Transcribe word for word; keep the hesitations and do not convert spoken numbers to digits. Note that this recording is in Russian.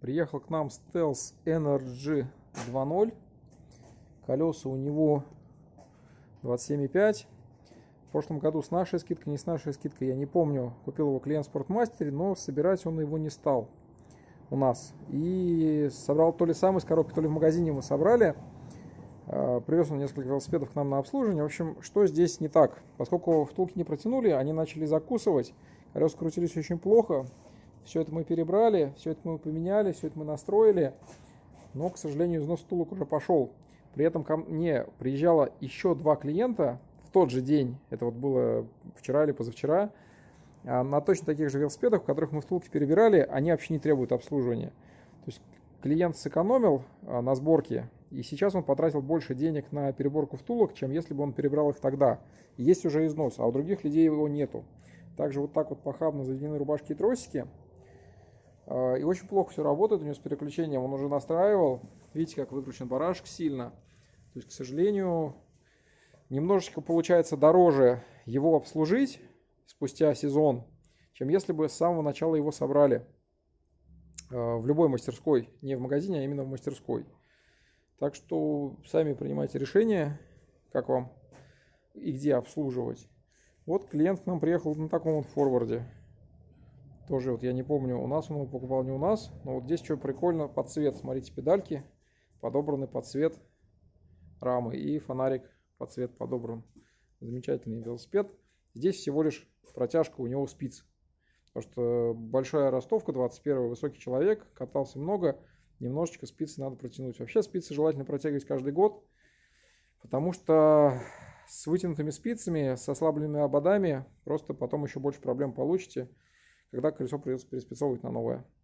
Приехал к нам Stealth Energy два ноль. Колеса у него двадцать семь и пять. В прошлом году с нашей скидкой, не с нашей скидкой, я не помню. Купил его клиент в Спортмастере, но собирать он его не стал у нас. И собрал то ли сам из коробки, то ли в магазине мы собрали. Привез он несколько велосипедов к нам на обслуживание. В общем, что здесь не так? Поскольку втулки не протянули, они начали закусывать. Колеса крутились очень плохо. Все это мы перебрали, все это мы поменяли, все это мы настроили. Но, к сожалению, износ втулок уже пошел. При этом ко мне приезжало еще два клиента в тот же день. Это вот было вчера или позавчера. На точно таких же велосипедах, в которых мы втулки перебирали, они вообще не требуют обслуживания. То есть клиент сэкономил на сборке, и сейчас он потратил больше денег на переборку втулок, чем если бы он перебрал их тогда. И есть уже износ, а у других людей его нету. Также вот так вот похабно заведены рубашки и тросики. И очень плохо все работает у него с переключением. Он уже настраивал. Видите, как выкручен барашек сильно. То есть, к сожалению, немножечко получается дороже его обслужить спустя сезон, чем если бы с самого начала его собрали в любой мастерской. Не в магазине, а именно в мастерской. Так что сами принимайте решение, как вам и где обслуживать. Вот клиент к нам приехал на таком вот форварде. Тоже вот я не помню, у нас он его покупал, не у нас. Но вот здесь что прикольно, под цвет. Смотрите, педальки подобраны под цвет рамы. И фонарик под цвет подобран. Замечательный велосипед. Здесь всего лишь протяжка у него спиц. Потому что большая ростовка, двадцать первый, высокий человек, катался много. Немножечко спицы надо протянуть. Вообще спицы желательно протягивать каждый год. Потому что с вытянутыми спицами, с ослабленными ободами, просто потом еще больше проблем получите, когда колесо придется переспецовывать на новое.